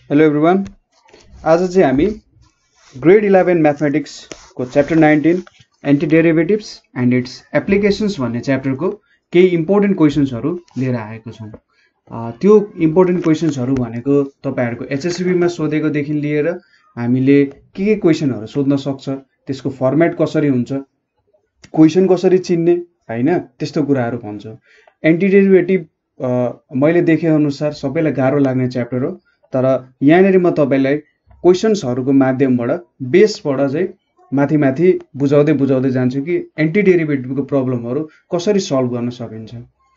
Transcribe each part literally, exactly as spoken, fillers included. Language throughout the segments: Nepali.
Hello everyone. आज चाहिँ हामी ग्रेड इलेभेन म्याथमेटिक्स को chapter nineteen anti derivatives and its applications भन्ने च्याप्टरको केही इम्पोर्टेन्ट क्वेसन्सहरू लिएर आएको छौँ। त्यो इम्पोर्टेन्ट क्वेसन्सहरू भनेको तपाईहरुको एचएससीबीमा सोधेकोदेखि लिएर हामीले के के क्वेसनहरू सोध्न सक्छ, त्यसको फर्मेट कसरी हुन्छ, क्वेसन कसरी चिन्ने हैन, त्यस्तो कुराहरू भन्छौँ। एन्टी डेरिभेटिभ मैले देखे अनुसार सबैलाई गाह्रो लाग्ने च्याप्टर हो, तर यहाँनेरि म तपाईलाई क्वेसन्सहरूको माध्यमबाट बेसबाट चाहिँ माथि माथि बुझाउँदै बुझाउँदै जान्छु कि एन्टी डेरिभेटिभको प्रब्लमहरू कसरी सल्भ गर्न सकिन्छ।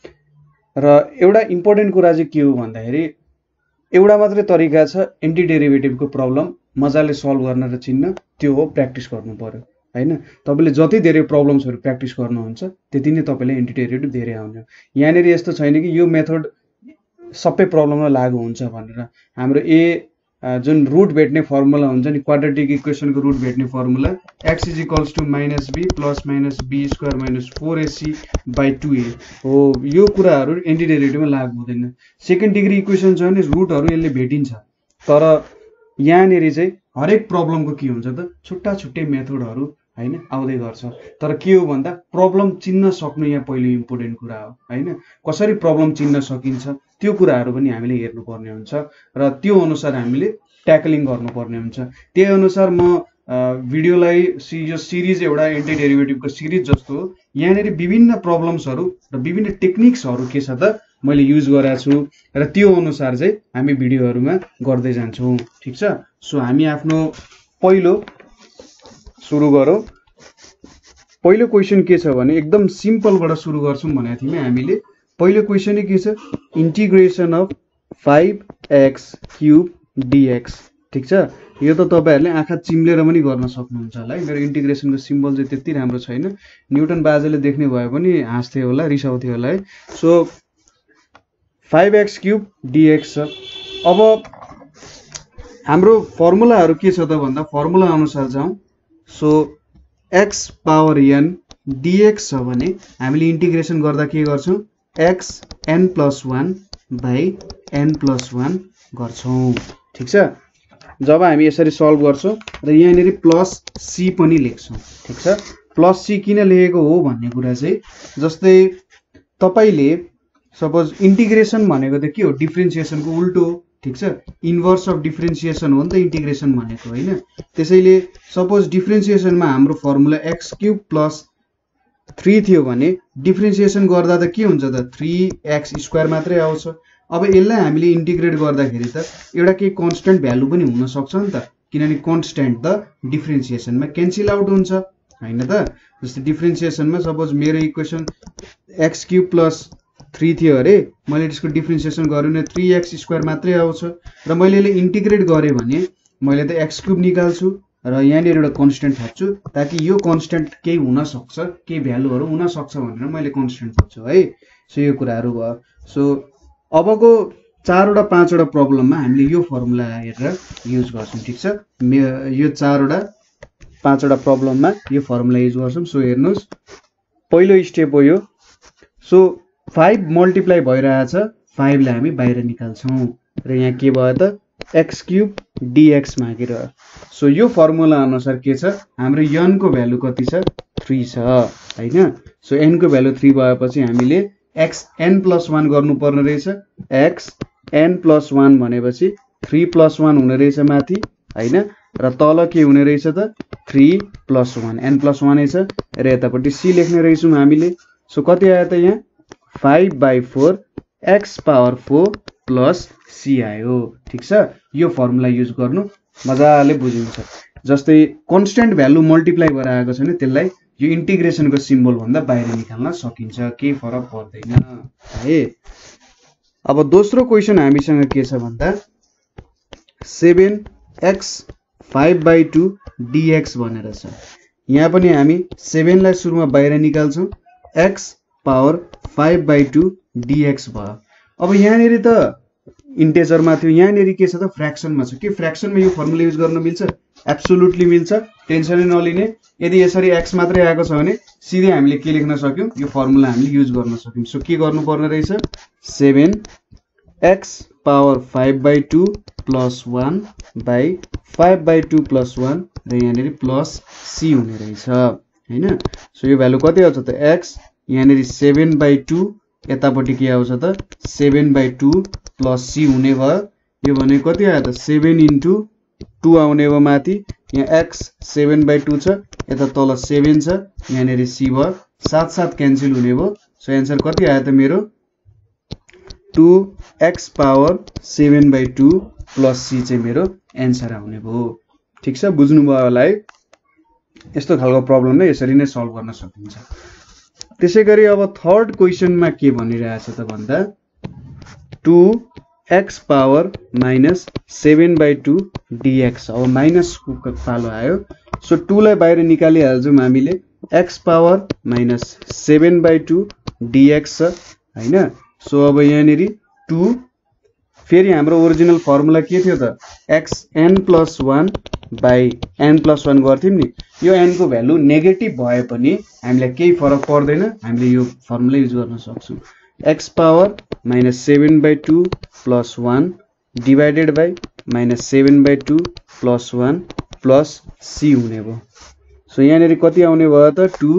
र एउटा इम्पोर्टेन्ट कुरा चाहिँ के हो भन्दाखेरि एउटा मात्रै तरिका छ एन्टी डेरिभेटिभको प्रब्लम मजाले सल्भ गर्न र चिन्न, त्यो हो प्र्याक्टिस गर्नु पर्यो हैन। तपाईले जति धेरै प्रब्लम्सहरू प्र्याक्टिस गर्नुहुन्छ त्यति नै तपाईले एन्टी डेरिभेटिभ धेरै आउने हो। यहाँनेरि यस्तो छैन कि यो मेथड सबै प्रब्लममा लागू हुन्छ भनेर। हाम्रो ए जुन रुट भेट्ने फर्मुला हुन्छ नि, क्वाड्रेटिक इक्वेसनको रुट भेट्ने formula x is equals to minus b plus minus b square minus four a c by two a हो। यो कुराहरू एन्टी डेरिभेटिभमा लागू हुँदैन। सेकेन्ड डिग्री इक्वेसन छ भने रुटहरू यसले भेटिन्छ, तर यहाँनेरि चाहिँ हरेक प्रब्लमको के हुन्छ त छुट्टा छुट्टै मेथडहरू हैन आउँदै गर्छ। तर के हो भन्दा प्रब्लम चिन्न सक्नु यहाँ पहिलो इम्पोर्टेन्ट कुरा हो हैन। कसरी प्रब्लम चिन्न सकिन्छ त्यो कुराहरू पनि हामीले हेर्नुपर्ने हुन्छ र त्यो अनुसार हामीले ट्याकलिङ गर्नुपर्ने हुन्छ। त्यही अनुसार म भिडियोलाई यो सिरिज एउटा एन्टी डेरिभेटिभको सिरिज जस्तो हो। यहाँनेरि विभिन्न प्रब्लम्सहरू र विभिन्न टेक्निक्सहरू के छ त मैले युज गरेको छु र त्यो अनुसार चाहिँ हामी भिडियोहरूमा गर्दै जान्छौँ, ठीक छ। सो हामी आफ्नो पहिलो सुरु गरौँ। पहिलो क्वेसन के छ भने एकदम सिम्पलबाट सुरु गर्छौँ भनेको थियौँ हामीले। पहिलो क्वेसन के छ, integration of five x cube dx, ठीक छ। यो त तपाईहरुले आँखा चिम्लेर पनि गर्न सक्नुहुन्छ होला है। मेरो इन्टिग्रेसनको सिम्बल चाहिँ त्यति राम्रो छैन, न्युटन बाजेले देख्ने भए पनि हाँस्थे होला, रिसाउँथे होला है। So five x cube dx छ। अब हाम्रो फर्मुलाहरू के छ त भन्दा फर्मुला अनुसार जाउँ। So x power n dx छ भने हामीले इन्टिग्रेसन गर्दा के गर्छौँ, x n plus one by n plus one गर्छौँ, ठिक छ। जब हामी यसरी सल्भ गर्छौँ र यहाँनिर प्लस सी पनि लेख्छौँ, ठिक छ। प्लस सी किन लेखेको हो भन्ने कुरा चाहिँ जस्तै तपाईले सपोज इन्टिग्रेसन भनेको त के हो, डिफ्रेन्सिएसनको उल्टो हो, ठिक छ। इन्भर्स अफ डिफ्रेन्सिएसन हो नि त इन्टिग्रेसन भनेको हैन। त्यसैले सपोज डिफ्रेन्सिएसनमा हाम्रो formula x cube plus three थियो भने डिफ्रेन्सिएसन गर्दा त के हुन्छ त थ्री एक्स स्क्वायर मात्रै आउँछ। अब यसलाई हामीले इन्टिग्रेट गर्दाखेरि त एउटा केही कन्स्टेन्ट भ्यालु पनि हुन सक्छ नि त, किनभने कन्स्टेन्ट त डिफ्रेन्सिएसनमा क्यान्सल आउट हुन्छ हैन त। जस्तै डिफ्रेन्सिएसनमा सपोज मेरो equation x cube plus three थियो अरे, मैले त्यसको डिफ्रेन्सिएसन गरेँ भने थ्री एक्स स्क्वायर मात्रै आउँछ र मैले यसले इन्टिग्रेट गरेँ भने मैले त एक्स क्युब निकाल्छु र यहाँनिर एउटा कन्स्टेन्ट थप्छु ताकि यो कन्स्टेन्ट केही हुन सक्छ, केही भ्यालुहरू हुन सक्छ भनेर मैले कन्स्टेन्ट थप्छु है। सो यो कुराहरू भयो। सो अबको चारवटा पाँचवटा प्रब्लममा हामीले यो फर्मुला हेरेर युज गर्छौँ, ठिक छ। यो चारवटा पाँचवटा प्रब्लममा यो फर्मुला युज गर्छौँ। सो हेर्नुहोस्, पहिलो स्टेप हो यो। सो फाइभ मल्टिप्लाई भइरहेछ, फाइभलाई हामी बाहिर निकाल्छौँ र यहाँ के भयो त एक्स क्युब डिएक्स मागिरह्यो। सो यो फर्मुला अनुसार के छ, हाम्रो n को भ्यालु कति छ, थ्री छ हैन। सो n को भ्यालु थ्री भएपछि हामीले एक्स एन प्लस वान गर्नुपर्ने रहेछ। एक्स एन प्लस वान भनेपछि थ्री प्लस वान हुने रहेछ माथि हैन, र तल के हुने रहेछ त three plus one, n plus वानै छ र यतापट्टि सी लेख्ने रहेछौँ हामीले। सो कति आयो त यहाँ five by four x power four plus c आयो, ठिक छ। यो फर्मुला युज गर्नु मजाले बुझिन्छ। जस्तै कन्स्टेन्ट भ्यालु मल्टिप्लाई गरेर आएको छ भने त्यसलाई यो इन्टिग्रेसनको सिम्बल भन्दा बाहिर निकाल्न सकिन्छ, केही फरक पर्दैन है। अब दोस्रो क्वेसन हामीसँग के छ भन्दा seven x five by two dx भनेर छ। यहाँ पनि हामी सेभेनलाई सुरुमा बाहिर निकाल्छौँ, x power five by two dx भयो। अब यहाँनिर त इन्टेजरमा थियो, यहाँनिर के छ त फ्र्याक्सनमा छ। के फ्र्याक्सनमा यो फर्मुला युज गर्न मिल्छ? एब्सोल्युटली मिल्छ, टेन्सनै नलिने। यदि यसरी एक्स मात्रै आएको छ भने सिधै हामीले के लेख्न सक्यौँ, यो फर्मुला हामीले युज गर्न सक्यौँ। सो के गर्नुपर्ने रहेछ, seven x power five by two plus one by five by two plus one र यहाँनिर प्लस सी हुने रहेछ हैन। सो यो भ्यालु कति आउँछ त एक्स, यहाँनिर सेभेन बाई टू, यतापट्टि के आउँछ त seven by two plus c हुने भयो। यो भने कति आयो त सेभेन इन्टु टू आउने भयो माथि, यहाँ एक्स सेभेन बाई टू छ, यता तल सेभेन छ, यहाँनिर सी भयो, साथ साथ क्यान्सल हुने भयो। सो एन्सर कति आयो त मेरो two x power seven by two plus c चाहिँ मेरो एन्सर आउने भयो। ठिक छ, बुझ्नुभयो होला है। यस्तो खालको प्रब्लमलाई यसरी नै सल्भ गर्न सकिन्छ। त्यसै गरी अब थर्ड क्वेसनमा के भनिरहेछ त भन्दा two x power minus seven by two dx. अब माइनस पालो आयो। सो टू लाई बाहिर निकालिहाल्छौँ हामीले, x power minus seven by two dx छ हैन। सो अब यहाँनिर टू, फेरि हाम्रो ओरिजिनल फर्मुला के थियो त x n plus one by n plus one गर्थ्यौँ नि। यो एन को भ्यालु नेगेटिभ भए पनि हामीलाई केही फरक पर्दैन, हामीले यो फर्मुला युज गर्न सक्छौँ। X power minus seven by two plus one divided by minus seven by two plus one plus c हुने भयो। सो यहाँनिर कति आउने भयो त two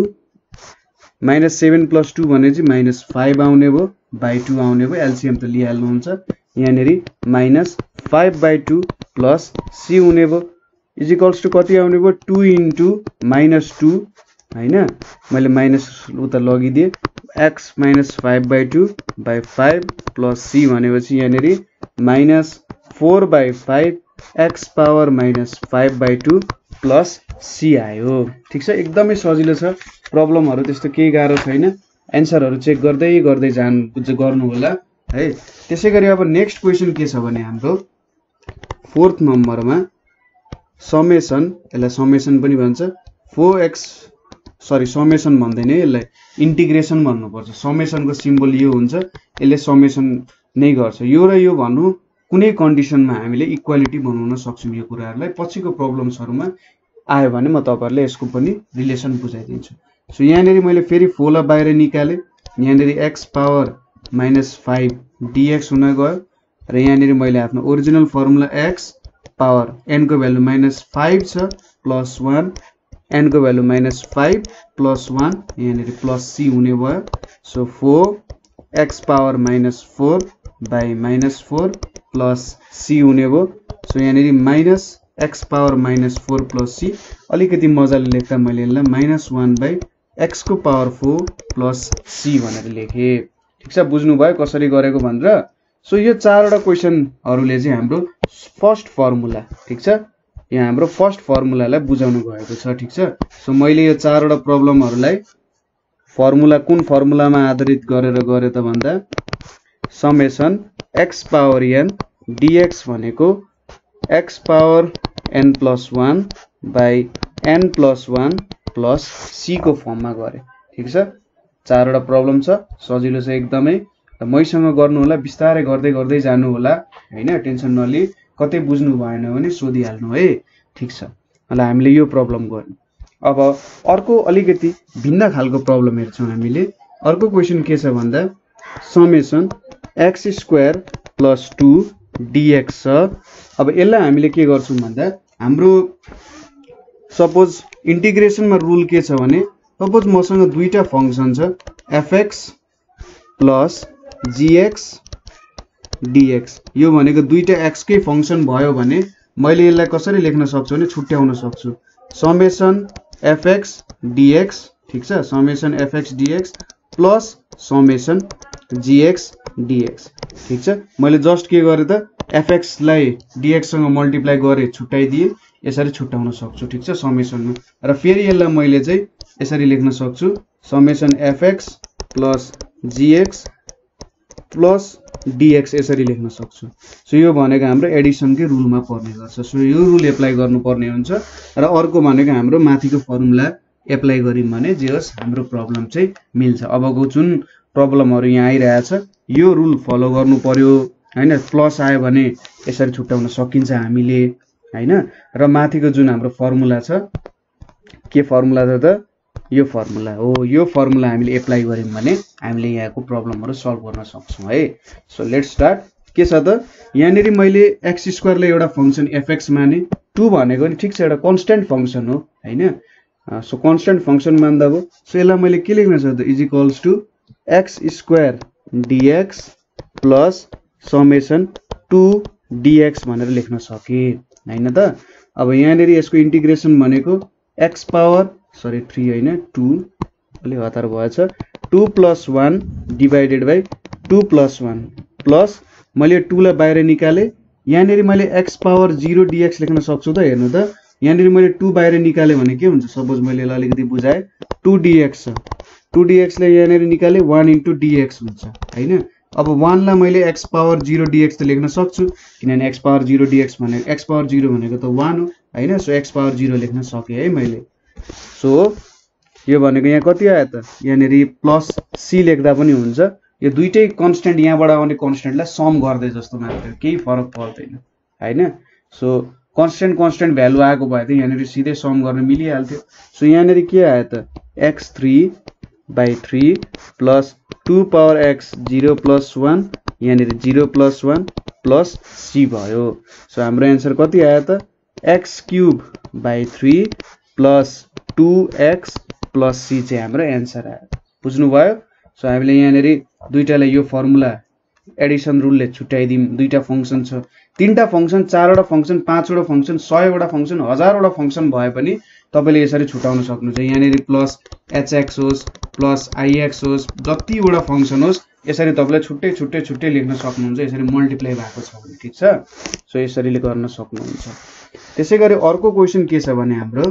minus seven plus two भने चाहिँ माइनस फाइभ आउने भयो, बाई टू आउने भयो, एलसिएम त लिइहाल्नुहुन्छ। यहाँनिर minus five by two plus c हुने भयो इजिकल्स टू कति आउने भयो टू इन्टु माइनस टू हैन, मैले माइनस उता लगिदिएँ, x minus five by two by five plus c भनेपछि यहाँनिर minus four by five x power minus five by two plus c आयो। ठिक छ, एकदमै सजिलो छ, प्रब्लमहरू त्यस्तो केही गाह्रो छैन। एन्सरहरू चेक गर्दै गर्दै जानु गर्नु होला है। त्यसै गरी अब नेक्स्ट क्वेसन के छ भने हाम्रो फोर्थ नम्बरमा समेसन, यसलाई समेसन पनि भन्छ, फोर एक्स सरी समेसन भन्दैन यसलाई इन्टिग्रेसन भन्नुपर्छ। समेसनको सिम्बल यो हुन्छ, यसले समेसन नै गर्छ। यो र यो भन्नु कुनै कन्डिसनमा हामीले इक्वालिटी बनाउन सक्छौँ। यो कुराहरूलाई पछिको प्रब्लम्सहरूमा आयो भने म तपाईँहरूलाई यसको पनि रिलेसन बुझाइदिन्छु। सो यहाँनिर मैले फेरि फोरलाई बाहिर निकालेँ, यहाँनिर x power minus five dx हुन गयो र यहाँनिर मैले आफ्नो original formula x power n को भ्यालु माइनस फाइभ छ प्लस वान, एन को value minus five plus one, यहाँनिर प्लस सी हुने भयो। So four x power minus four by minus four plus c हुने भयो। सो यहाँनिर minus x power minus four plus c, अलिकति मजाले लेख्दा मैले यसलाई माइनस वान बाई एक्स को पावर फोर प्लस सी भनेर लेखेँ। ठिक छ, बुझ्नुभयो कसरी गरेको भनेर। सो यो चारवटा क्वेसनहरूले चाहिँ हाम्रो फर्स्ट फर्मुला, ठिक छ, यहाँ हाम्रो फर्स्ट फर्मुलालाई बुझाउनु गएको छ। ठिक छ, सो मैले यो चारवटा प्रब्लमहरूलाई फर्मुला कुन फर्मुलामा आधारित गरेर गरेँ त भन्दा summation x power n dx भनेको x power n plus one by n plus one plus c को फर्ममा गरेँ। ठिक छ, चारवटा प्रब्लम छ, सजिलो छ एकदमै। मैसँग गर्नु होला, बिस्तारै गर्दै गर्दै जानु होला हैन, टेन्सन नलि, कतै बुझ्नु भएन भने सोधिहाल्नु है। ठिक छ, ल हामीले यो प्रब्लम गर्नु। अब अर्को अलिकति भिन्न खालको प्रब्लम हेर्छौँ हामीले। अर्को क्वेसन के छ भन्दा summation x square plus two dx छ। अब यसलाई हामीले के गर्छौँ भन्दा हाम्रो सपोज इन्टिग्रेसनमा रुल के छ भने सपोज मसँग दुईटा फङ्सन छ एफएक्स प्लस जीएक्स डिएक्स, यो भनेको दुईटा एक्सकै फङ्सन भयो भने मैले यसलाई कसरी लेख्न सक्छु भने छुट्याउन सक्छु समेसन एफएक्स डिएक्स। ठिक छ, summation fx dx plus summation gx dx. ठिक छ, मैले जस्ट के गरेँ त एफएक्सलाई डिएक्ससँग मल्टिप्लाई गरेँ, छुट्याइदिएँ, यसरी छुट्याउन सक्छु। ठिक छ, समेसनमा। र फेरि यसलाई मैले चाहिँ यसरी लेख्न सक्छु summation fx plus gx plus dx, यसरी लेख्न सक्छु। सो यो भनेको हाम्रो एडिसनकै रुलमा पर्ने गर्छ। सो यो रुल एप्लाई गर्नुपर्ने हुन्छ। र अर्को भनेको हाम्रो माथिको फर्मुला एप्लाई गऱ्यौँ भने जे होस् हाम्रो प्रब्लम चाहिँ मिल्छ। अबको जुन प्रब्लमहरू यहाँ आइरहेछ यो रुल फलो गर्नु पर्यो हैन, प्लस आयो भने यसरी छुट्याउन सकिन्छ हामीले हैन। र माथिको जुन हाम्रो फर्मुला छ, के फर्मुला छ त यो फर्मुला हो, यो फर्मुला हामीले एप्लाई गऱ्यौँ भने हामीले यहाँको प्रब्लमहरू सल्भ गर्न सक्छौँ है। So let's start. के छ त यहाँनेरि मैले x स्क्वायर ले एउटा फंक्सन fx माने टू भनेको नि ठीक छ एउटा कन्स्टेन्ट फंक्सन हो हैन सो कन्स्टेन्ट फंक्सन मान्दा भयो सो यसलाई मैले के लेख्न सक्छु is equals to x square dx plus summation two dx भनेर लेख्न सके हैन त अब यहाँनेरि यसको इन्टिग्रेसन भनेको x पावर सरी थ्री हैन टू अलि हतार भएछ two plus one divided by two plus one plus मैले टू लाई बाहिर निकाले यहाँनेरि मैले x पावर जीरो dx लेख्न सक्छु त हेर्नु त यहाँनेरि मैले टू बाहिर निकाले भने के हुन्छ सपोज मैले यसलाई अलिकति बुझाए टू dx छ टू dx ले यहाँनेरि निकाले वन इन्टु dx हुन्छ हैन अब वन लाई मैले x पावर जीरो dx त लेख्न सक्छु किनभने x पावर जीरो dx भनेको x पावर जीरो भनेको त वन हो हैन सो x पावर जीरो लेख्न सके है मैले सो यो भनेको यहाँ कति आयो त यहाँनेरि प्लस c लेख्दा पनि हुन्छ यो दुईटै कन्स्टेन्ट यहाँबाट आउने कन्स्टेन्टलाई सम गर्दै जस्तो मात्र केही फरक पर्दैन हैन सो कन्स्टेन्ट कन्स्टेन्ट भ्यालु आएको भए त यहाँनेरि सिधै सम गर्न मिलिहाल्थ्यो सो यहाँनेरि के आयो त x three by three plus two power x zero plus one यहाँनेरि zero plus one plus c भयो सो हाम्रो एन्सर कति आयो त x cube by three plus two x plus c चाहिँ हाम्रो एन्सर आयो बुझ्नुभयो सो हामीले यहाँनेरि दुईटालाई यो फर्मुला एडिसन रुलले छुट्याइदिम दुईटा फंक्सन छ तीनटा फंक्सन चारवटा फंक्सन पाँचवटा फंक्सन सयवटा फंक्सन हजारवटा फंक्सन भए पनि तपाईले यसरी छुटाउन सक्नुहुन्छ यहाँनेरि प्लस hx होस् प्लस ix होस् जतिवटा फंक्सन होस् यसरी तपाईले छुट्टै छुट्टै छुट्टै लेख्न सक्नुहुन्छ यसरी मल्टिप्लाई भएको छ भने ठीक छ सो यसरी गर्न सक्नुहुन्छ त्यसैगरी अर्को क्वेशन के छ भने हाम्रो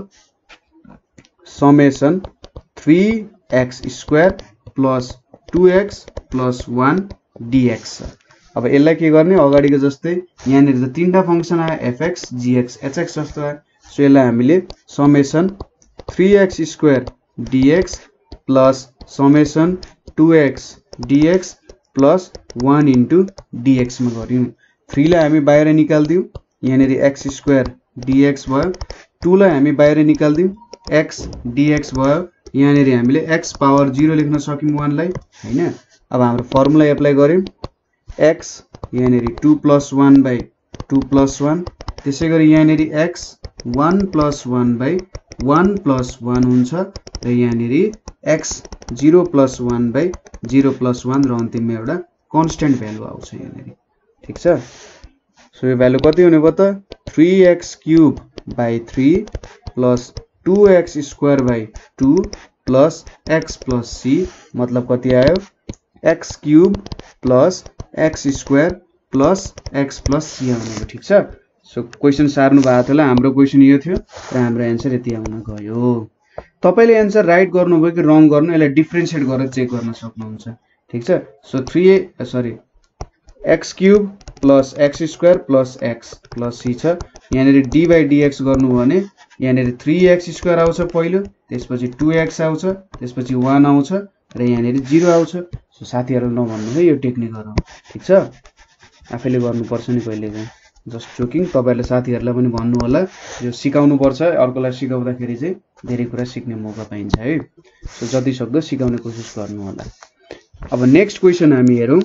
summation three x square plus two x plus one dx अब यसलाई के गर्ने अगाडिको जस्तै यहाँनेरि त तीनटा फंक्सन आयो fx gx hx जस्तो आयो सो यसलाई हामीले summation three x square dx plus summation two x dx plus one into dx मा गर्यौं थ्री लाई हामी बाहिर निकाल्दियौ यहाँनेरि x स्क्वायर dx भयो टू लाई हामी बाहिर निकाल्दियौ x dx भयो यहाँनेरि हामीले x पावर जीरो लेख्न सक्यौं वन लाई हैन अब हाम्रो फर्मुला एप्लाई गर्यौं x यहाँनेरि two plus one by two plus one त्यसैगरी यहाँनेरि x one plus one by one plus one हुन्छ र यहाँनेरि x zero plus one by zero plus one र अन्तिममा एउटा कन्स्टेन्ट भ्यालु आउँछ यहाँनेरि ठीक छ सो यो भ्यालु कति हुने भयो त three x cube by three plus two x square by two plus x plus c मतलब कति आयो x cube plus x square plus x plus c आउनु ठीक छ सो क्वेशन सार्नु भएको थियो ल हाम्रो क्वेशन यो थियो र हाम्रो एन्सर यति आउन गयो तपाईले एन्सर राइट गर्नुभयो कि रङ गर्नु यसलाई डिफरेन्शिएट गरेर चेक गर्न सक्नुहुन्छ ठीक छ so three sorry x cube plus x square plus x plus c छ यहाँनेरि d बाइ dx गर्नु भने यहाँनेरि थ्री एक्स स्क्वायर आउँछ पहिलो त्यसपछि टू एक्स आउँछ त्यसपछि वन आउँछ र यहाँनेरि जीरो आउँछ सो साथीहरुले नभन्नु है यो टेक्निकहरु ठीक छ आफैले गर्नुपर्छ नि कहिले चाहिँ जस्ट जोकिङ तपाईहरुले साथीहरुलाई पनि भन्नु होला यो सिकाउनु पर्छ अर्कोलाई सिकाउँदाखेरि चाहिँ धेरै कुरा सिक्ने मौका पाइन्छ है सो जति सक्दो सिकाउने कोसिस गर्नु होला अब नेक्स्ट क्वेशन हामी हेरौं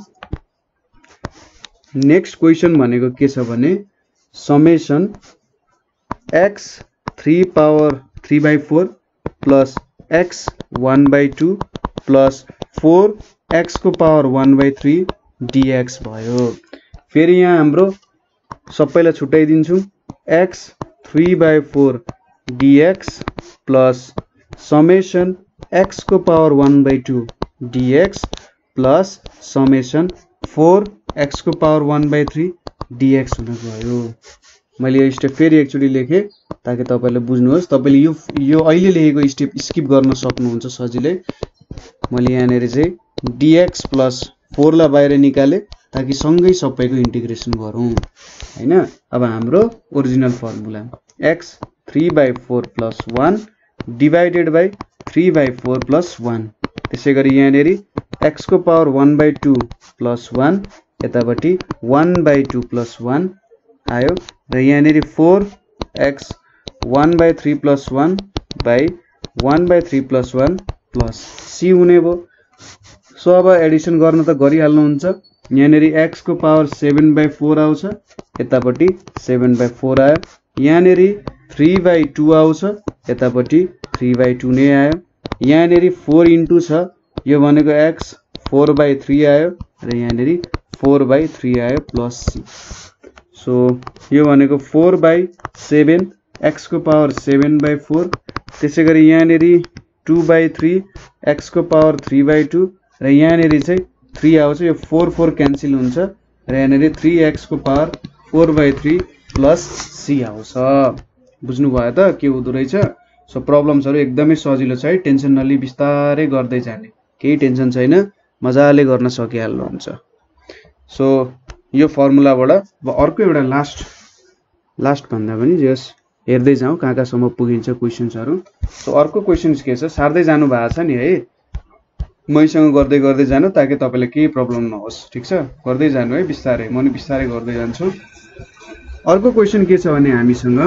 नेक्स्ट क्वेशन भनेको के छ भने summation x three power three by four plus x one by two plus four x को power one by three dx भयो फेरि यहाँ हाम्रो सबैलाई छुट्याइदिन्छु x three by four dx plus summation x को power one by two dx plus summation four x को power one by three dx हुन गयो मैले यो स्टेप फेरि एकचोटी लेखे ताकि तपाईले बुझ्नुहोस् तपाईले यो यो अहिले लेखेको स्टेप स्किप गर्न सक्नुहुन्छ सजिलै मैले यहाँनेरि चाहिँ dx प्लस फोर ला बाहिर निकाले ताकि सँगै सबैको इन्टिग्रेसन गरौँ हैन अब हाम्रो original formula x three by four plus one divided by three by four plus one त्यसैगरी यहाँनेरि x को power one by two plus one यतापट्टि one by two plus one आयो र यहाँनेरि four x one by three plus one by one by three plus one plus c हुने भयो सो अब एडिसन गर्न त गरिहाल्नुहुन्छ यहाँनेरि x को पावर सेभेन बाई फोर आउँछ, यतापट्टि सेभेन बाई फोर आयो। यहाँनेरि थ्री बाई टू आउँछ, यतापट्टि थ्री बाई टू नै आयो। यहाँनेरि फोर इन्टु छ, यो भनेको x फोर बाई थ्री आयो र यहाँनेरि फोर बाई थ्री आयो प्लस सी। सो यो भनेको फोर बाई सेभेन, x को पावर सेभेन बाई फोर, त्यसै गरी यहाँनेरि टू बाई थ्री, x को पावर थ्री बाई टू र यहाँनेरि चाहिँ थ्री आउँछ, यो फोर फोर क्यान्सल हुन्छ र यहाँनेरि थ्री एक्स को power four by three plus c आउँछ। बुझ्नुभयो त के हुँदो रहेछ? सो प्रब्लम्सहरू एकदमै सजिलो छ है, टेन्सन नलि बिस्तारै गर्दै जाने, केही टेन्सन छैन, मजाले गर्न सकिहाल्नुहुन्छ। सो यो फर्मुलाबाट अब अर्को एउटा लास्ट लास्ट भन्दा पनि जस हेर्दै जाउँ कहाँ कहाँसम्म पुगिन्छ क्वेसन्सहरू। सो अर्को क्वेसन्स के छ, सार्दै जानु भएको छ नि है, मैसँग गर्दै गर्दै जानु ताकि तपाईँलाई केही प्रब्लम नहोस्। ठिक छ, गर्दै जानु है बिस्तारै, म नि बिस्तारै गर्दै जान्छु। अर्को क्वेसन के छ भने हामीसँग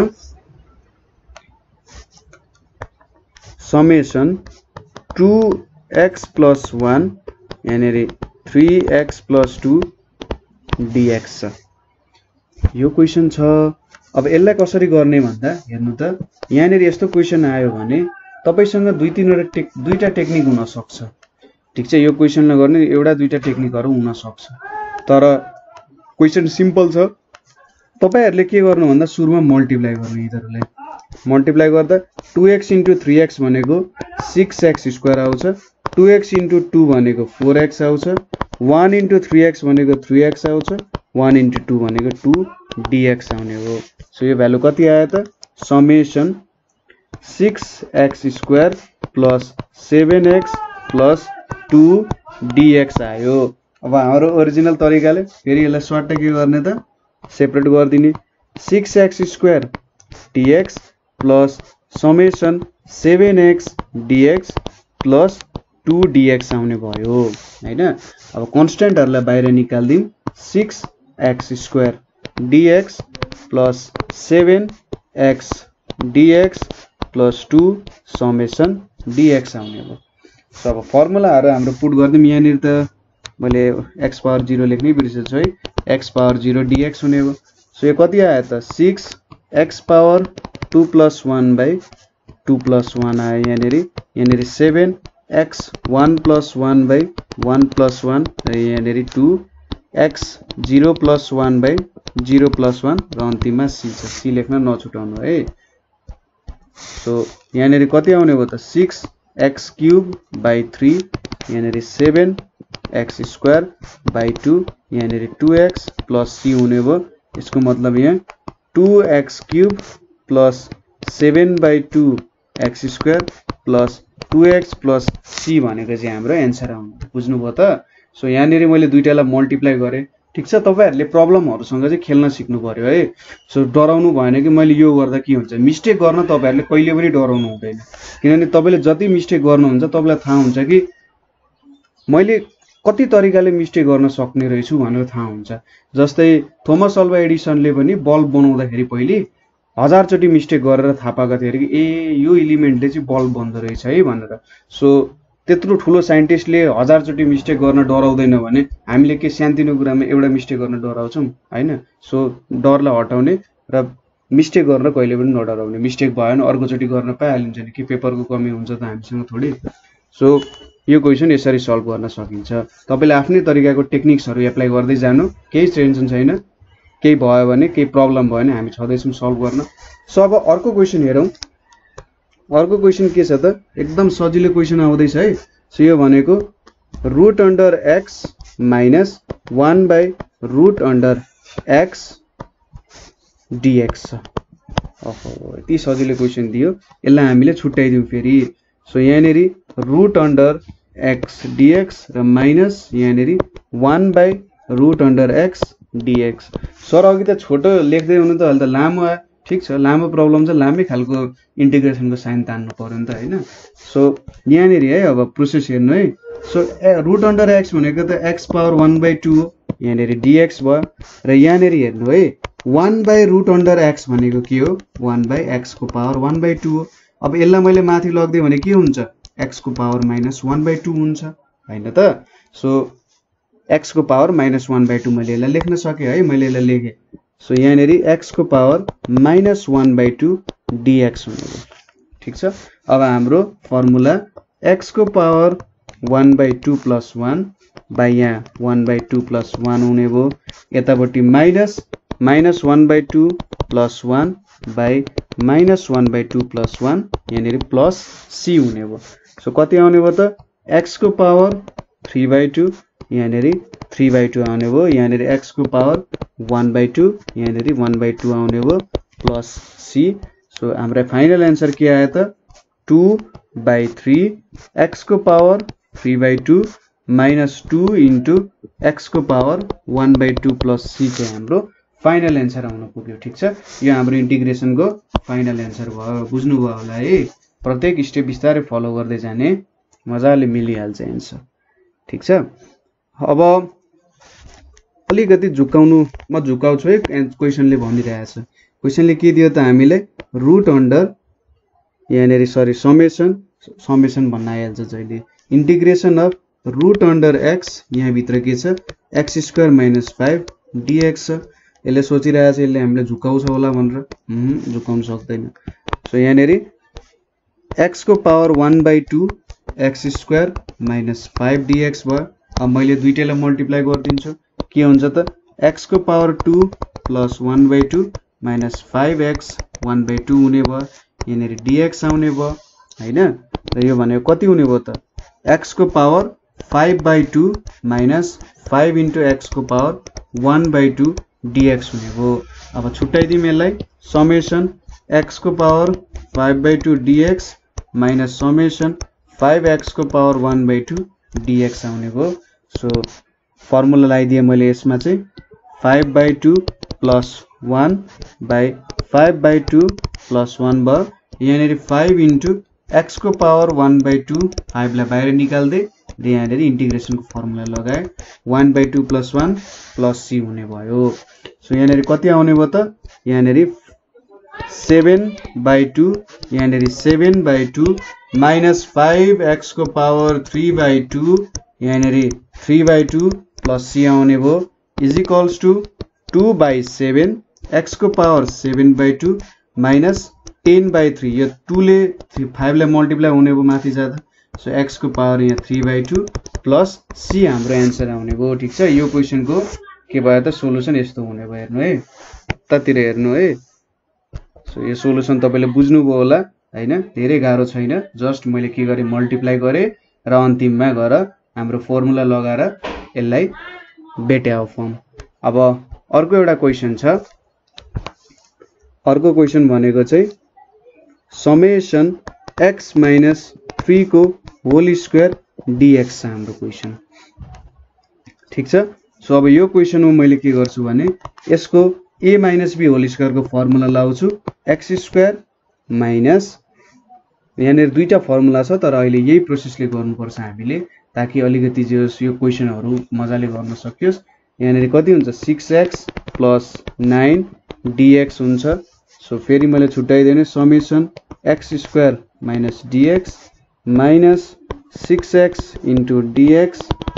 summation two x plus one यहाँनेरि three x plus two dx छ। यो क्वेसन छ। अब यसलाई कसरी गर्ने भन्दा हेर्नु त, यहाँनेरि यस्तो क्वेसन आयो भने तपाईसँग दुई तीनवटा टेक दुईटा टेक्निक हुन सक्छ। ठीक छ, यो क्वेसनलाई गर्ने एउटा दुईटा टेक्निकहरू हुन सक्छ, तर क्वेसन सिम्पल छ। तपाईहरुले के गर्नु भन्दा सुरुमा मल्टिप्लाई गर्नु, यिनीहरुलाई मल्टिप्लाई गर्दा two x into three x भनेको सिक्स एक्स स्क्वायर आउँछ, टू एक्स इन्टु टू भनेको फोर एक्स आउँछ, वन इन्टु थ्री एक्स भनेको थ्री एक्स आउँछ, वन इन्टु टू भनेको टू डिएक्स आउने हो। सो यो भ्यालु कति आयो त? Summation six x square plus seven x plus two dx आयो। अब हाम्रो ओरिजिनल तरिकाले फेरि यसलाई सर्ट के गर्ने त? सेपरेट गरिदिने, six x square dx plus summation seven x dx plus two dx आउने भयो हैन। अब कन्स्टेन्टहरुलाई बाहिर निकाल्दिम, six x square dx plus seven x dx plus two summation dx आउने भयो। सो अब फर्मुलाहरु हाम्रो पुट गर्दिम। यहाँनिर त मैले एक्स पावर जीरो लेख्नै बिर्सेछु है, एक्स पावर जीरो डिएक्स हुने भयो। सो यो कति आयो त? Six x power two plus one by two plus one आयो यहाँनिर, यहाँनिर seven x one plus one by one plus one र यहाँनिर two x zero plus one by zero plus one र अन्तिममा सी छ, सी लेख्न नछुटाउनु है। सो यहाँनिर कति आउने भयो त? Six x cube by three, यहाँनिर seven x square by two, यहाँनिर टू एक्स प्लस सी हुने भयो। यसको मतलब यहाँ two x cube plus seven by two x square plus two x plus c भनेको चाहिँ हाम्रो एन्सर आउने। बुझ्नुभयो त? सो यहाँनिर मैले दुईटालाई मल्टिप्लाई गरेँ। ठिक छ, तपाईहरुले प्रब्लमहरुसँग चाहिँ खेल्न सिक्नु पर्यो है। सो डराउनु भएन कि मैले यो गर्दा के हुन्छ, मिस्टेक गर्न तपाईहरुले कहिले पनि डराउनु हुँदैन, किनभने तपाईले जति मिस्टेक गर्नुहुन्छ तपाईलाई थाहा हुन्छ कि मैले कति तरिकाले मिस्टेक गर्न सक्ने रहेछु भनेर थाहा हुन्छ। जस्तै थोमस अल्वा एडिसनले पनि बल्ब बनाउँदाखेरि पहिले हजार चोटी मिस्टेक गरेर थाहा पाएको थियो कि ए यो एलिमेन्टले चाहिँ बल्ब बन्दो रहेछ है भनेर। सो त्यत्रो ठुलो साइन्टिस्टले हजार चोटी मिस्टेक गर्न डराउँदैन भने हामीले के सानोतिनो कुरामा एउटा मिस्टेक गर्न डराउँछौँ हैन। सो डरलाई हटाउने र मिस्टेक गर्न कहिले पनि नडराउने। मिस्टेक भयो भने अर्कोचोटि गर्न पाइहालिन्छ नि, कि पेपरको कमी हुन्छ त हामीसँग थोरै। सो यो क्वेसन यसरी सल्भ गर्न सकिन्छ। तपाईले आफ्नै तरिकाको टेक्निक्सहरु एप्लाई गर्दै जानु, केही टेन्सन छैन। केही भयो भने, केही प्रब्लम भयो भने हामी छदैछौँ सल्भ गर्न। सो अब अर्को क्वेसन हेरौँ। अर्को क्वेसन के छ त? एकदम सजिलो क्वेसन आउँदैछ है। सो यो भनेको root under x minus one by root under x dx छ। ओहो, यति सजिलो क्वेसन दियो, यसलाई हामीले छुट्याइदिउँ फेरि। सो यहाँनिर रुट अन्डर एक्स डिएक्स र माइनस यहाँनिर one by root under x dx. Sir अघि त छोटो लेख्दै हुनु त अहिले त लामो आयो। ठिक छ, लामो प्रब्लम छ, लामै खालको इन्टिग्रेसनको साइन तान्नु पर्यो नि त हैन। सो यहाँनिर है अब प्रोसेस हेर्नु है। सो रुट अन्डर एक्स भनेको त x power one by two हो, यहाँनिर डिएक्स भयो र यहाँनिर हेर्नु है one by root under x भनेको के हो? वन बाई एक्स को पावर वन बाई टू हो। अब यसलाई मैले माथि लग्दिएँ भने के हुन्छ? एक्स को power minus one by two हुन्छ हैन त। सो x को power minus one by two मैले यसलाई लेख्न सकेँ है, मैले यसलाई लेखेँ। सो यहाँनिर x को power minus one by two dx हुने भयो। ठिक छ। अब हाम्रो फर्मुला x को power one by two plus one by यहाँ one by two plus one हुने भयो। यतापट्टि minus minus one by two plus one by minus one by two plus one यहाँनिर प्लस सी हुने भयो। सो कति आउने भयो त x को पावर थ्री बाई टू यहाँनिर थ्री बाई टू आउने भयो। यहाँनिर x को पावर वन बाई टू यहाँनिर वन बाई टू आउने भयो प्लस सी। सो हाम्रो फाइनल एन्सर के आयो त टू बाई थ्री एक्स को power three by two minus two into x को power one by two plus c चाहिँ हाम्रो फाइनल एन्सर आउन पुग्यो। ठिक छ। यो हाम्रो इंटीग्रेशन को फाइनल एन्सर भयो। बुझ्नुभयो होला है। प्रत्येक स्टेप बिस्तारै फलो गर्दै जाने मजाले मिलिहाल्छ एन्सर। ठिक छ। अब अलिकति झुकाउनु म झुकाउँछु है। क्वेशनले भनिरहेछ। क्वेशनले के दियो त हामीले रुट अन्डर यहाँनिर सरी समेसन समेसन भन्न आइहाल्छ जहिले integration of root under x यहाँ भित्र के छ x square minus five dx छ। यसले सोचिरहेछ यसले हामीले झुकाउँछ होला भनेर झुकाउन सक्दैन। सो यहाँनिर एक्स को power one by two x square minus five dx भयो। अब मैले दुईटैलाई मल्टिप्लाई गरिदिन्छु के हुन्छ त एक्स को power two plus one by two minus five x one by two हुने भयो। यहाँनिर डीएक्स आउने भयो हैन। र यो भनेको कति हुने भयो त एक्स को power five by two minus five into x को power one by two dx हुने भयो। अब छुट्याइदिउँ यसलाई समेसन एक्स को power five by two dx minus summation five x को power one by two dx आउने भयो। सो फर्मुला लगाइदिएँ मैले यसमा चाहिँ five by two plus one by five by two plus one भयो। यहाँनिर फाइभ इंटू एक्स को power one by two five लाई बाहिर निकाल्दै यहाँनिर इंटीग्रेशन को फर्मुला लगाए one by two plus one plus c हुने भयो। सो यहाँनिर कति आउने भयो त यहाँनिर सेभेन बाई टू यहाँनिर seven by two minus five x को पावर थ्री बाई टू यहाँनिर three by two plus c आउने भयो is equals to two by seven x को power seven by two minus ten by three यो टू ले फाइव लाई मल्टिप्लाई हुने भयो माथि जाँदा। सो एक्स को पावर यहाँ three by two plus c हाम्रो एन्सर आउने भयो। ठिक छ। यो क्वेशन को के भयो त सोलुसन यस्तो हुने भयो। हेर्नु है उतातिर हेर्नु है। सो यो सोलुसन तपाईले बुझ्नुभयो होला हैन। धेरै गाह्रो छैन। जस्ट मैले के गरे मल्टिप्लाई गरे र अन्तिममा गएर हाम्रो फर्मुला लगाएर यसलाई भेट्यायो फर्म। अब अर्को एउटा क्वेशन छ। अर्को क्वेशन भनेको चाहिँ समेसन एक्स माइनस थ्री को होल स्क्वायर डीएक्स छ हाम्रो क्वेशन। ठीक छ। सो अब यो क्वेशनमा मैले के गर्छु भने यसको a minus b whole square को फर्मुला लाउँछु एक्स स्क्वायर माइनस यहाँनिर दुईटा फर्मुला छ तर अहिले यही प्रोसेसले गर्नुपर्छ हामीले ताकि अलिकति जे यो क्वेशनहरु मजाले गर्न सकियोस्। यहाँनिर कति हुन्छ six x plus nine dx हुन्छ। सो फेरि मैले छुट्याइदिने summation x square minus dx minus six x into dx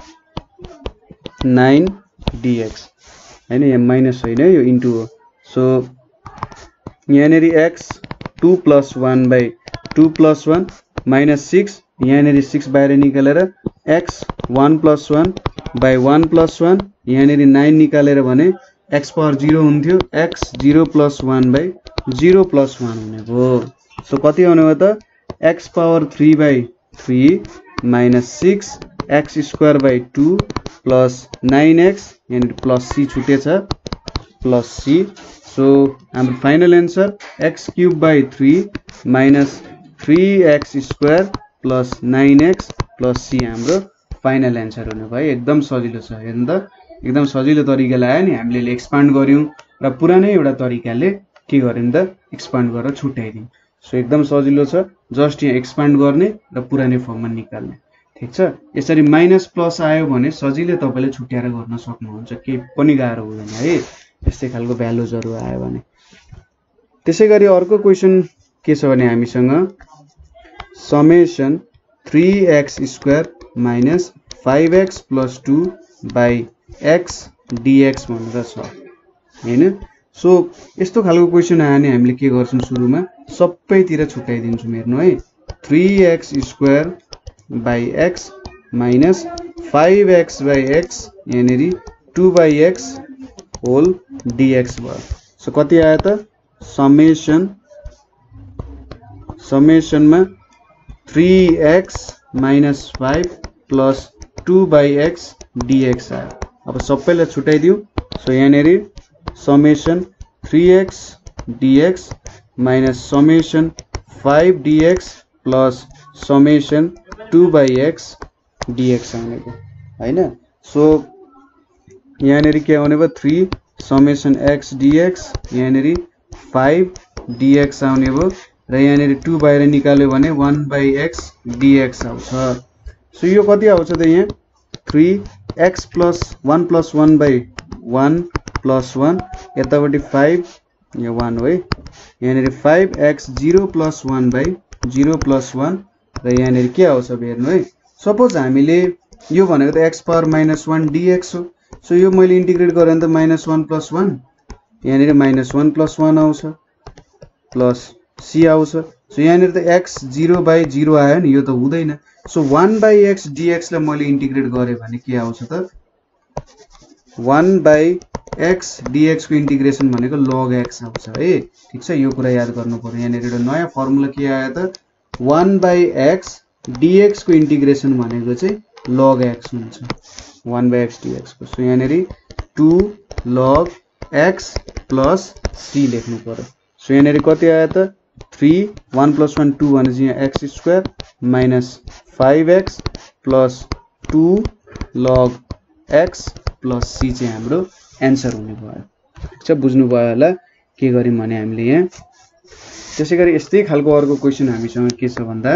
nine dx हैन। यहाँ माइनस होइन यो इंटू हो। सो यहाँनिर x two plus one by two plus one minus six यहाँनिर सिक्स बाहिर निकालेर x one plus one by one plus one यहाँनिर नाइन निकालेर भने एक्स पावर जीरो हुन्थ्यो x zero plus one by zero plus one हुने भयो। सो कति आउने भयो त x power three by three minus six x square by two plus nine x यहाँनिर प्लस सी छुटेछ प्लस सी। सो हाम्रो final answer x cube by three minus three x square plus nine x plus c हाम्रो फाइनल एन्सर हुने भयो। एकदम सजिलो छ हेर्नु त एकदम सजिलो तरिकाले आयो नि। हामीले एक्सपान्ड गर्यौं र पुरानै एउटा तरिकाले के गर्यौं त एक्सपान्ड गरेर छुट्याइदियौं। सो एकदम सजिलो छ। जस्ट यहाँ एक्सपान्ड गर्ने र पुरानै फर्ममा निकाल्ने। ठीक छ। यसरी माइनस प्लस आयो भने सजिलै तपाईले छुट्याएर गर्न सक्नुहुन्छ। केही पनि गाह्रो हुँदैन है यस्तै खालको भ्यालुजहरु आयो भने। त्यसैगरी अर्को क्वेशन के छ भने हामीसँग summation three x square minus five x plus two by x dx भनेर छ हैन। सो यस्तो खालको क्वेसन आयो भने हामीले के गर्छौं सुरुमा सबैतिर छुट्याइदिन्छौं हेर्नु है three x square by x minus five x by x यहाँनेरि two by x whole dx भयो। सो कति आयो त समेसन समेसनमा three x minus five plus two by x dx आयो। अब सबैलाई छुट्याइदियो। सो यहाँनेरि summation three x dx minus summation five dx plus summation two by x dx आउने भयो हैन। सो यहाँनेरि के आउने भयो थ्री समेसन एक्स डिएक्स यहाँनेरि फाइभ डिएक्स आउने भयो र यहाँनेरि टू बाहिर निकाल्यो भने वन बाई एक्स डिएक्स आउँछ। सो यो कति आउँछ त यहाँ three x plus one plus one by one plus one यतापट्टि फाइभ यहाँ वन हो है यहाँनेरि five x zero plus one by zero plus one र यहाँनेरि के आउँछ हेर्नु है सपोज हामीले यो भनेको त x power minus one dx हो। सो यो मैले इन्टिग्रेट गरेँ भने त माइनस वन प्लस वन यहाँनेरि माइनस वन प्लस वन आउँछ प्लस सी आउँछ। सो यहाँनेरि त एक्स जीरो बाई जीरो आयो नि यो त हुँदैन। So one by x dx लाई मैले इन्टिग्रेट गरेँ भने के आउँछ त वन बाई एक्स डिएक्स को इन्टिग्रेसन भनेको लग एक्स आउँछ है। ठीक छ यो कुरा याद गर्नु पर्यो। यहाँनेरि एउटा नयाँ फर्मुला के आयो त वन बाई एक्स डिएक्स को इन्टिग्रेसन भनेको चाहिँ लग एक्स हुन्छ वन बाई एक्स डिएक्स को। सो यहाँनेरि two log x plus c लेख्नु पर्यो। सो यहाँनेरि कति आयो त three one plus one two भनेपछि यहाँ x square minus five x plus two log x plus c चाहिँ हाम्रो एन्सर हुने भयो। ठिक छ बुझ्नु भयो होला के गर्यौं भने हामीले यहाँ। त्यसैगरी यस्तै खालको अर्को क्वेशन हामीसँग के छ भन्दा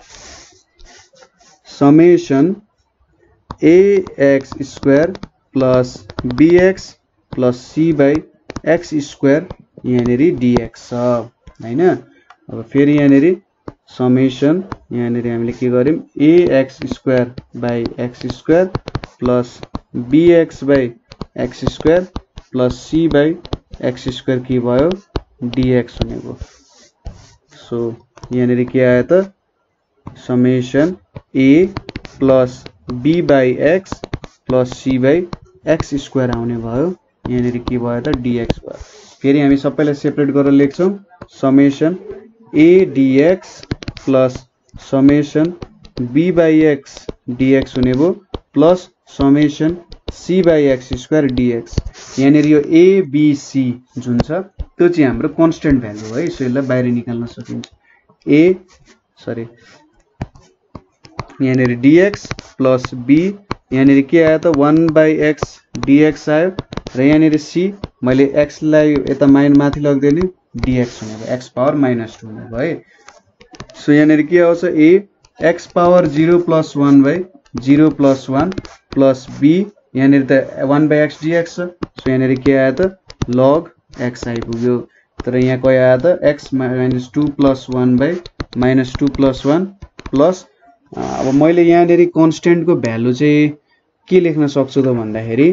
summation a x square plus bx plus c by x square यहाँनेरि डिएक्स छ हैन। अब फेरि यहाँनेरि समेसन यहाँनेरि हामीले के गर्यौं a x square by x square plus bx by x square plus c by x square के भयो डिएक्स हुने भयो। सो यहाँनेरि के आयो त summation a plus b by x plus c by x square आउने भयो यहाँनेरि के भयो त डिएक्स भयो। फेरि हामी सबैलाई सेपरेट गरेर लेख्छौं summation a dx plus summation b by x dx हुने भयो plus summation c by x square dx. यहाँनेरि यो ए बी सी जुन छ त्यो चाहिँ हाम्रो कन्स्टेन्ट भ्यालु है। सो यसलाई बाहिर निकाल्न सकिन्छ ए सरी यहाँनेरि डिएक्स प्लस बी यहाँनेरि के आयो त वन बाई एक्स डिएक्स आयो र यहाँनेरि सी मैले एक्स लाई यता माइन माथि लग्दिने डिएक्स हुने भयो एक्स पावर माइनस टू हुने भयो है। सो यहाँनेरि के आउँछ a x power zero plus one by zero plus one plus b यहाँनेरि त वन बाई एक्स डिएक्स छ। सो यहाँनेरि के आयो त लग एक्स आइपुग्यो तर यहाँ के आयो त x minus two plus one by minus two plus one plus अब मैले यहाँनेरि कन्स्टेन्ट को भ्यालु चाहिँ के लेख्न सक्छु त भन्दाखेरि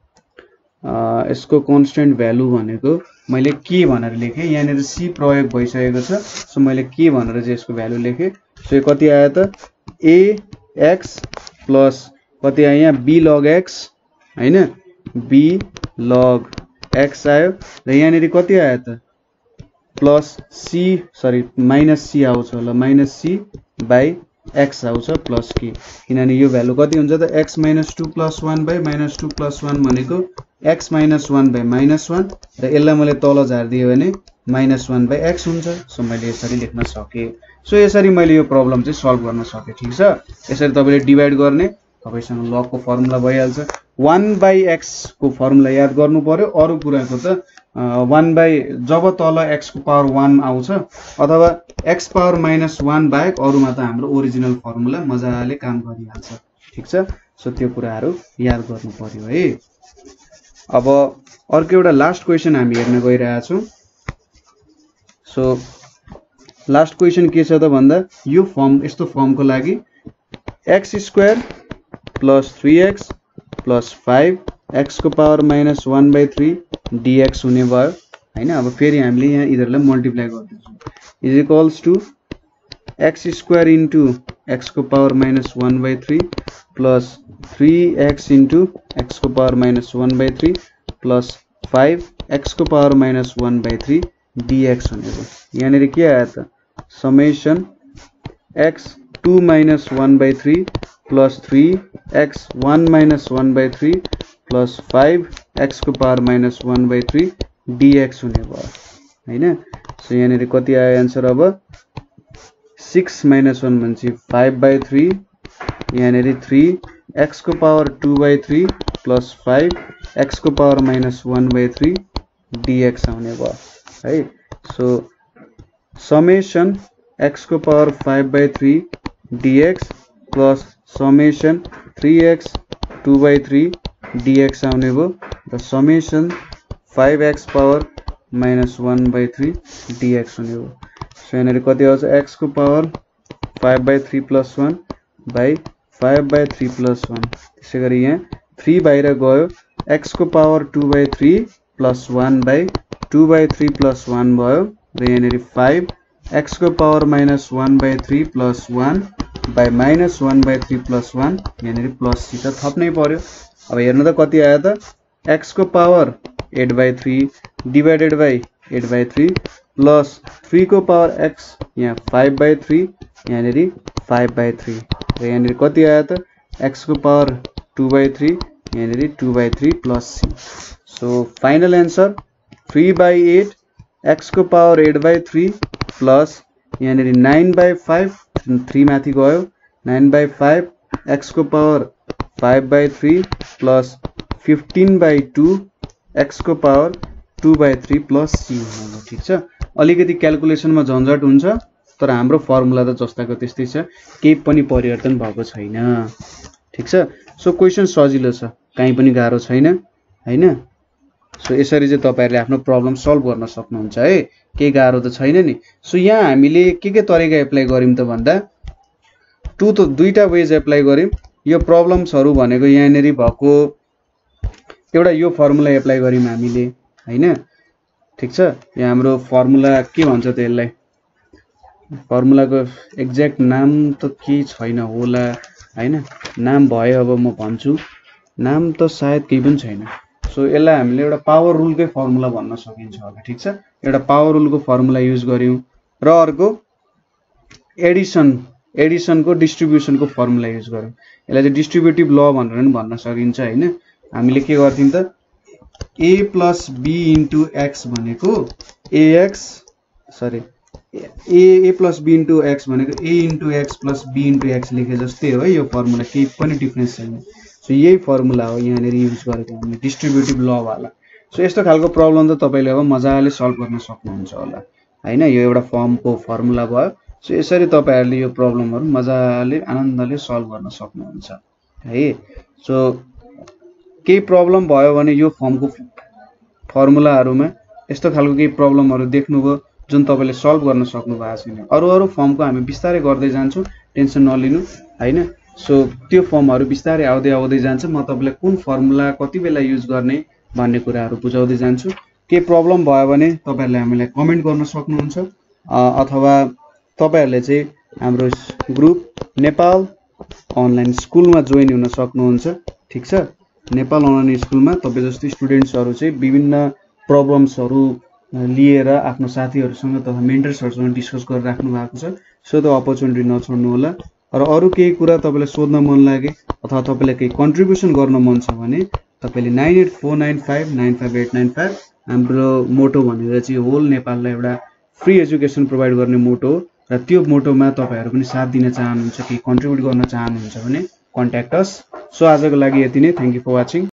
यसको कन्स्टेन्ट भ्यालु भनेको मैले के भनेर लेखेँ यहाँनेरि सी प्रयोग भइसकेको छ। सो मैले के भनेर चाहिँ यसको भ्यालु लेखेँ। सो यो कति आयो त ए एक्स प्लस कति आयो यहाँ बी लग एक्स हैन बी लग एक्स आयो र यहाँनेरि कति आयो त plus c sorry minus c आउँछ होला माइनस सी बाई एक्स आउँछ प्लस के किनभने यो भ्यालु कति हुन्छ त x minus two plus one by minus two plus one भनेको x minus one by minus one र यसलाई मैले तल झारिदिएँ भने माइनस वन बाई एक्स हुन्छ। सो मैले यसरी लेख्न सकेँ। सो यसरी मैले यो प्रब्लम चाहिँ सल्भ गर्न सकेँ। ठिक छ यसरी तपाईँले डिभाइड गर्ने तपाईँसँग लगको फर्मुला भइहाल्छ। वन बाई एक्स को फर्मुला याद गर्नु पर्यो। अरू कुराको त वन बाई जब तल एक्स को पावर वन आउँछ अथवा एक्स पावर माइनस वन बाहेक अरूमा त हाम्रो ओरिजिनल फर्मुला मजाले काम गरिहाल्छ। ठिक छ सो त्यो कुराहरू याद गर्नु पर्यो है। अब अर्को एउटा लास्ट क्वेसन हामी हेर्न गइरहेका छौं। सो लास्ट क्वेसन के छ त भन्दा यो फर्म यस्तो फर्मको लागि x square plus three x plus five x को power minus one by three dx हुने भयो हैन। अब फेरि हामीले यहाँ यिनीहरूलाई मल्टिप्लाई गर्दैछौँ is equals to x square into x को power minus one by three plus three x into x को power minus one by three plus five x को power minus one by three dx हुने भयो। यहाँनिर के आयो त summation x two minus one by three plus three x one minus one by three plus five x को power minus one by three dx हुने भयो हैन। सो यहाँनिर कति आयो एन्सर अब सिक्स माइनस वान भनेपछि फाइभ बाई थ्री यहाँनिर थ्री एक्स को power two by three plus five x को power minus one by three dx आउने भयो है। सो समेसन एक्स को power five by three dx plus summation three x two by three dx आउने भयो र summation five x power minus one by three dx हुने भयो। सो यहाँनिर कति आउँछ एक्स को power five by three plus one by five by three plus one त्यसै गरी यहाँ थ्री बाहिर गयो एक्स को power two by three plus one by two by three plus one भयो र यहाँनिर फाइभ एक्स को power minus one by three plus one by minus one by three plus one यहाँनिर प्लस सी त थप्नै पर्यो। अब हेर्नु त कति आयो त एक्स को power eight by three divided by eight by three plus three को पावर एक्स यहाँ फाइभ बाई थ्री यहाँनिर फाइभ बाई थ्री र यहाँनिर कति आयो त एक्स को पावर टू बाई थ्री यहाँनिर two by three plus c. So final answer three by eight x को power eight by three plus यहाँनिर नाइन बाई फाइभ थ्री माथि गयो नाइन बाई फाइभ एक्स को power five by three plus fifteen by two x को power two by three plus c हुनु। ठिक छ, अलिकति क्यालकुलेसनमा झन्झट हुन्छ तर हाम्रो फर्मुला त जस्ताको त्यस्तै छ, केही पनि परिवर्तन भएको छैन। ठिक छ, सो क्वेसन सजिलो छ, कहीँ पनि गाह्रो छैन हैन। सो यसरी चाहिँ तपाईहरुले आफ्नो प्रब्लम सल्भ गर्न सक्नुहुन्छ है, केही गाह्रो त छैन नि। सो यहाँ हामीले के के तरिका एप्लाई गर्यौं त भन्दा टु त दुईटा वेज एप्लाई गर्यौं। यो प्रब्लम्सहरु भनेको यहाँनेरि भएको एउटा यो फर्मुला एप्लाई गर्यौं हामीले हैन। ठीक छ, यहाँ हाम्रो फर्मुला के भन्छ त यसलाई, फर्मुलाको एक्ज्याक्ट नाम त के छैन होला हैन, नाम भयो अब म भन्छु, नाम त सायद केही पनि छैन। सो यसलाई हामीले एउटा पावर रुलकै फर्मुला भन्न सकिन्छ होला। ठीक छ, एउटा पावर रुलको फर्मुला युज गर्यौं र अर्को एडिसन एडिसनको डिस्ट्रिब्युसनको फर्मुला युज गर्यौं। यसलाई चाहिँ डिस्ट्रिब्युटिभ ल भनेर पनि भन्न सकिन्छ हैन। हामीले के गर्थ्यौं त a plus b into x भनेको ax sorry a a plus b into x भनेको a into x plus b into x लेखे जस्तै हो है। यो फर्मुला केही पनि डिफरेन्स छैन। सो यही फर्मुला हो यहाँनेर युज गरेको हामीले डिस्ट्रिब्युटिभ ल वाला। सो यस्तो खालको प्रब्लम त तपाईले अब मजाले सल्भ गर्न सक्नुहुन्छ होला हैन। यो एउटा फर्मको फर्मुला भयो। सो यसरी तपाईहरुले यो प्रब्लमहरु मजाले आनन्दले सल्भ गर्न सक्नुहुन्छ है। सो केही प्रब्लम भयो भने यो फर्मको फर्मुलाहरुमा यस्तो खालको केही प्रब्लमहरु देख्नुभयो जुन तपाईले सल्भ गर्न सक्नु भएको छैन, अरु अरु फर्मको हामी बिस्तारै गर्दै जान्छौं, टेन्सन नलिनु हैन। सो त्यो फर्महरु बिस्तारै आउँदै आउँदै जान्छ, म तपाईलाई कुन फर्मुला कति बेला युज गर्ने भन्ने कुराहरु बुझाउँदै जान्छु। के प्रब्लम भयो भने तपाईहरुले हामीलाई कमेन्ट गर्न सक्नुहुन्छ अथवा तपाईहरुले चाहिँ हाम्रो ग्रुप नेपाल अनलाइन स्कुलमा जोइन हुन सक्नुहुन्छ। ठीक छ, नेपाल अनलाइन स्कुलमा तपाई जस्तै स्टुडेन्ट्सहरु चाहिँ विभिन्न प्रब्लम्सहरु लिएर आफ्नो साथीहरुसँग तथा मेन्टर्सहरुसँग डिस्कस गरेर राख्नु भएको छ। सो त्यो अपर्चुनिटी नछोड्नु होला। र अरु केही कुरा तपाईलाई सोध्न मन लागे अथवा तपाईलाई केही कन्ट्रिब्युसन गर्न मन छ भने तपाईले nine eight four nine five nine five eight nine five हाम्रो मोटो भनेर चाहिँ होल नेपाललाई एउटा फ्री एजुकेसन प्रोभाइड गर्ने मोटो हो र त्यो मोटोमा तपाईहरु पनि साथ दिन चाहनुहुन्छ, केही कन्ट्रिब्युट गर्न चाहनुहुन्छ भने कन्ट्याक्ट अस। सो आजको लागि यति नै। Thank you for watching.